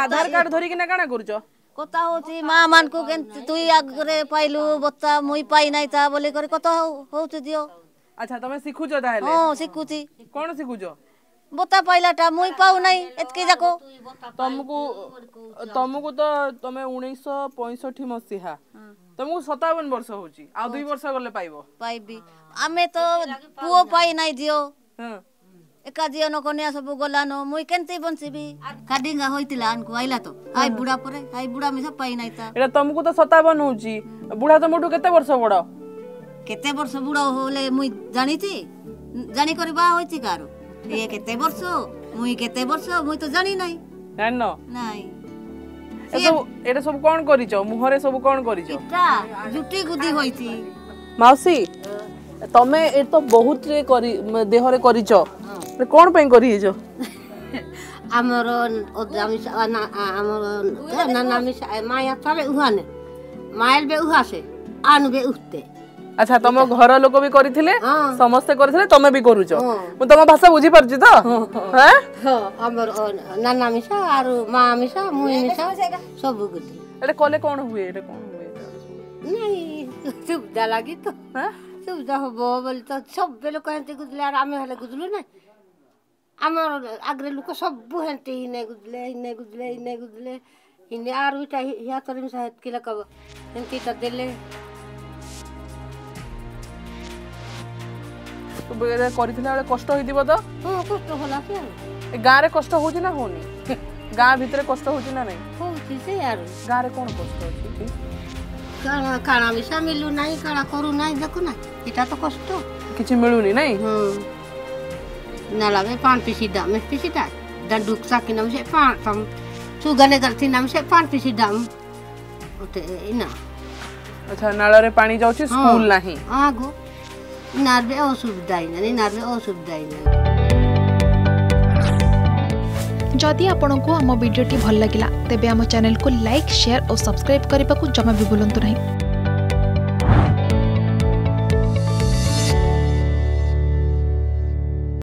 आधार card धरी किना काना करूछ कथा होची माँ मान को तुई आगरे पाइलु बत्ता मुई पाई नाही ता बोले करे कथा होची दियो। अच्छा तमे सिखुछ ताहेले हां सिखुची कोन सिखुछ बत्ता पाइलाटा मुई पाउ नाही एतके जाको तुमको तो तमे 1965 मसीहा तुमको 57 वर्ष होची आ 2 वर्ष गले पाइबो पाइबी आमे तो पुओ पाई नाही दियो हां एका जीवन कन्या सब गलानो मुई केनते बंसीबी काडिंगा होइतिला अनको आइला तो आइ बुढ़ा परे आइ बुढ़ा मिसा पाई नाही ता एटा तुमको तो 57 होची बुढ़ा तो मोटू केते वर्ष बड़ केते वर्ष बुढ़ा होले मुई जानिती जानि करी बा होइती कारो ये केते वर्ष मुई तो जानि नाही जानो नाही एटा सब कोन करिछ मुहरे सब कोन करिछ इटा जुटी गुदी होइती माउसी तमे ए तो बहुत रे करी देहरे करिछ कोन पे करी जो हमर ओदामिस हमर नानामिस माया तबे उहाने माइल बे उहासे आनबे उठते अच्छा तुम घर लोक भी करथिले समस्त करथिले तमे भी करूछ मु तम भाषा बुझी परछि तो हैं हां हमर नानामिस आरो मामिस मुइमिस सब गुदी एटे कोले कोन हुए एटे कोन हुए नहीं सुविधा लागी तो हैं सुविधा हो बोल तो सब बेलो कहते गुदले आर आमे हले गुदलु ना हमर आग्रे लोक सब हेंते इने गुदले इने आर उटा या तरिम साहेब के लकब हेंती त देले तो बेरे करथिला बेले कष्ट होइदिबो तो हां कष्ट होला के ए गां रे कष्ट होछि ना होनी गां भीतर कष्ट होछि ना नहीं होछि से यार गां रे कोन कष्ट होछि काना काना मिसा मिलु नाही काना करू नाही देखु ना इटा तो कष्ट किछि मिलुनी नहीं नाला में पान पिसी दाम में पिसी दा डंडुक साकी नाम से पान तम सुगने करती नाम से पान पिसी दाम ओते इना अच्छा नाला रे पानी जाउछि स्कूल नाही आगो नारबे असुविधा नहीं नारबे असुविधा नहीं। जदि आपंक आम भिडी भल लगा तेब आम चैनल को लाइक शेयर और सब्सक्राइब करने को जमा भी भूलु नहीं।